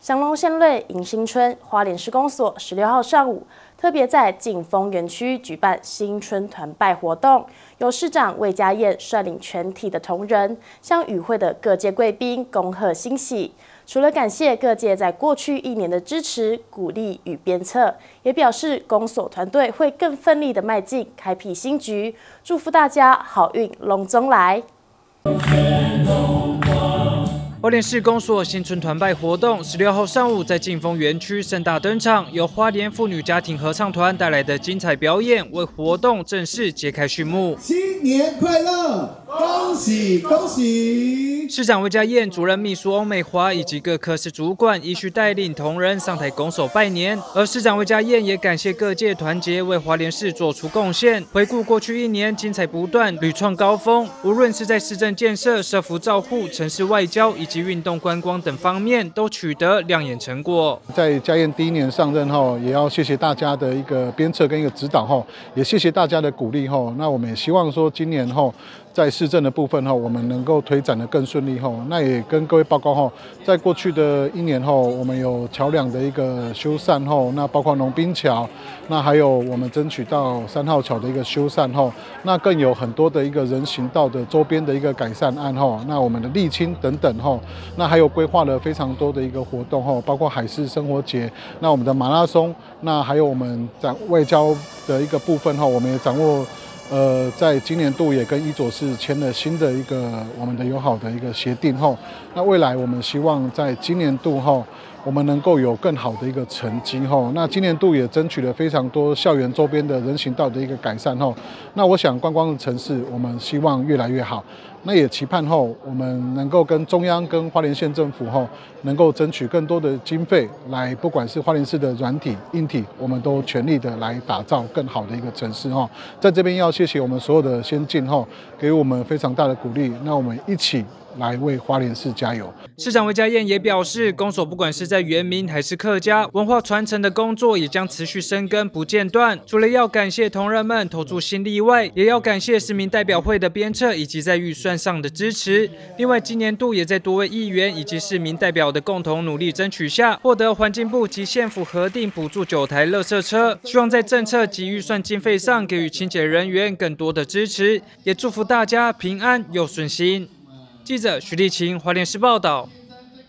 祥龙县瑞迎新春花莲市公所16号上午，特别在劲丰园区举办新春团拜活动，由市长魏家燕率领全体的同仁，向与会的各界贵宾恭贺新喜。除了感谢各界在过去1年的支持、鼓励与鞭策，也表示公所团队会更奋力的迈进，开辟新局，祝福大家好运龙中来。 花莲市公所新春团拜活动16号上午在劲丰园区盛大登场，由花莲妇女家庭合唱团带来的精彩表演，为活动正式揭开序幕。 新年快乐，恭喜恭喜！ 市长魏家燕、主任秘书欧美华以及各科室主管依序带领同仁上台拱手拜年，而市长魏家燕也感谢各界团结为花莲市做出贡献。回顾过去1年，精彩不断，屡创高峰，无论是在市政建设、社福照护、城市外交以及运动观光等方面，都取得亮眼成果。 在家燕第1年上任后，也要谢谢大家的一个鞭策跟一个指导后，也谢谢大家的鼓励后。那我们也希望说，今年后在市政的部分后，我们能够推展得更顺利后。那也跟各位报告后，在过去的1年后，我们有桥梁的一个修缮后，那包括农滨桥，那还有我们争取到3号桥的一个修缮后，那更有很多的一个人行道的周边的一个改善案后，那我们的沥青等等后，那还有规划了非常多的一个活动后，包括海事生活节，那我们的马拉松，那还有我们在外交的一个部分后，我们也掌握。在今年度也跟伊佐市签了新的一个我们的友好的一个协定后，那未来我们希望在今年度后，我们能够有更好的一个成绩后，那今年度也争取了非常多校园周边的人行道的一个改善后，那我想观光的城市我们希望越来越好，那也期盼后我们能够跟中央跟花莲县政府后能够争取更多的经费来，不管是花莲市的软体、硬体，我们都全力的来打造更好的一个城市哈。在这边要谢谢我们所有的先进后，给我们非常大的鼓励，那我们一起来为花莲市加油。 市长魏家燕也表示，公所不管是在原民还是客家文化传承的工作，也将持续深耕不间断。除了要感谢同仁们投注心力外，也要感谢市民代表会的鞭策以及在预算上的支持。另外，今年度也在多位议员以及市民代表的共同努力争取下，获得环境部及县府核定补助9台垃圾车，希望在政策及预算经费上给予清洁人员更多的支持，也祝福大家平安又顺心。记者徐立晴，花莲市报道。